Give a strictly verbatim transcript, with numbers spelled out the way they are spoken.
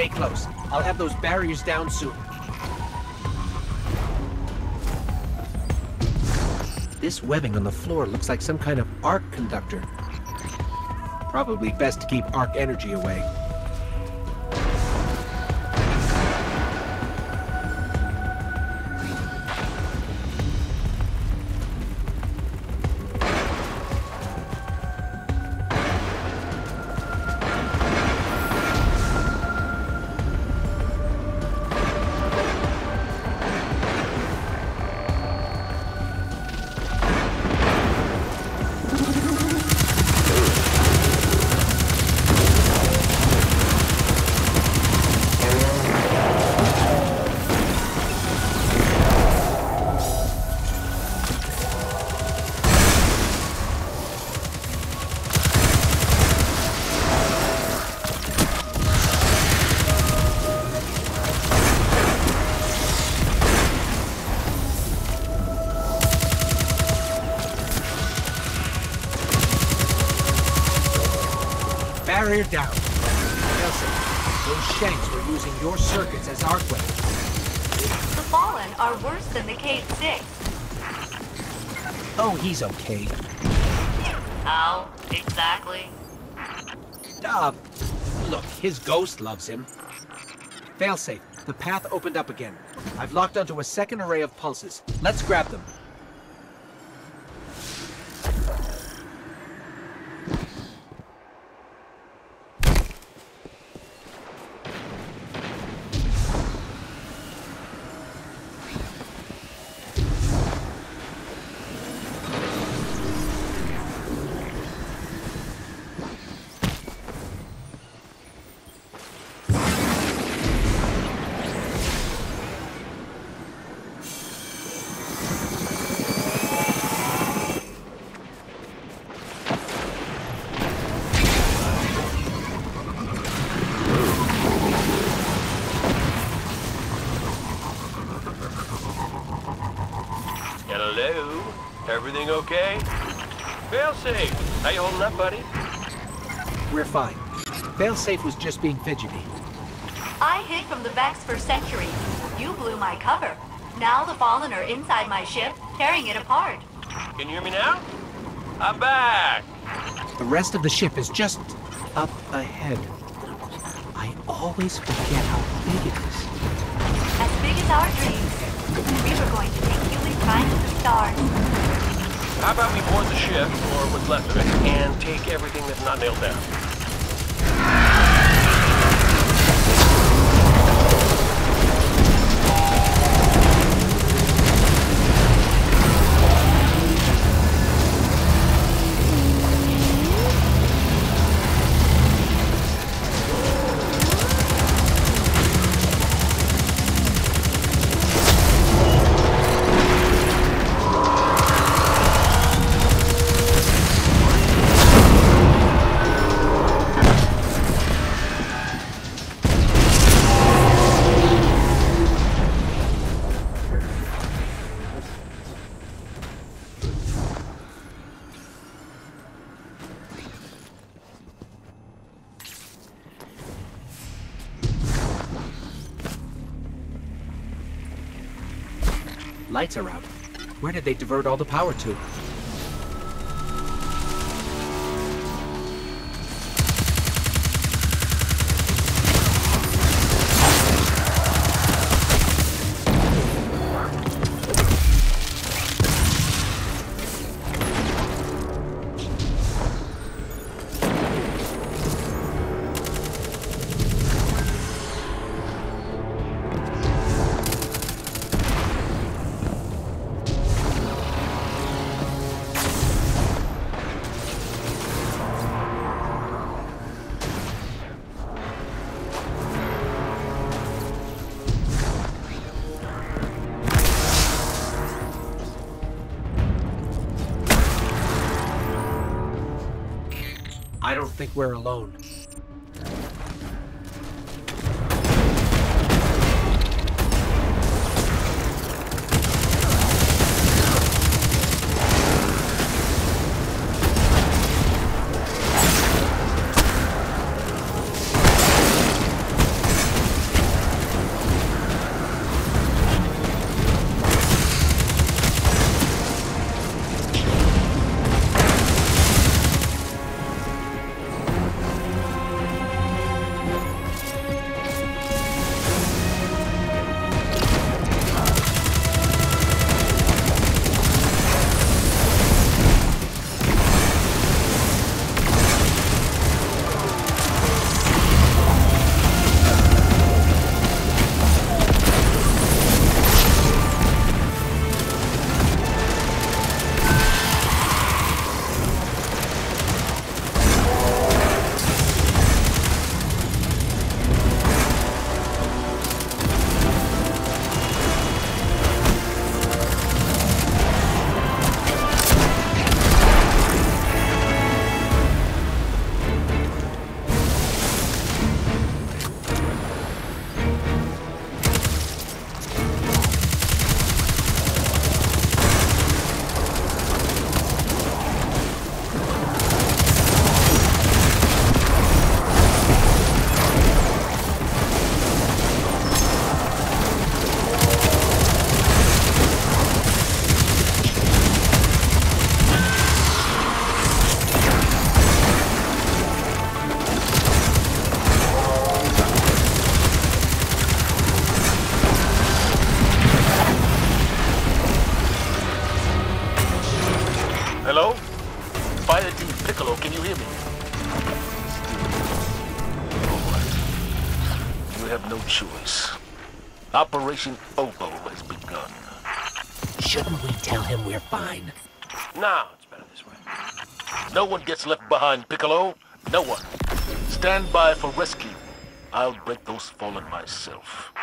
Stay close. I'll have those barriers down soon. This webbing on the floor looks like some kind of arc conductor. Probably best to keep arc energy away. Barrier down. Nelson, those shanks were using your circuits as arc weapons. The Fallen are worse than the Cave Six. Oh, he's okay. How exactly? Uh, look, his ghost loves him. Failsafe, the path opened up again. I've locked onto a second array of pulses. Let's grab them. Hello? Everything okay? Failsafe, how you holding up, buddy? We're fine. Failsafe was just being fidgety. I hid from the Vex for centuries. You blew my cover. Now the Fallen are inside my ship, tearing it apart. Can you hear me now? I'm back! The rest of the ship is just up ahead. I always forget how big it is. As big as our dreams. We were going to take human kind to the stars. How about we board the ship, or what's left of it, and take everything that's not nailed down? Lights are out. Where did they divert all the power to? I don't think we're alone. Fire Team Piccolo, can you hear me? Alright. You have no choice. Operation Oboe has begun. Shouldn't we tell him we're fine? No, it's better this way. No one gets left behind, Piccolo. No one. Stand by for rescue. I'll break those fallen myself.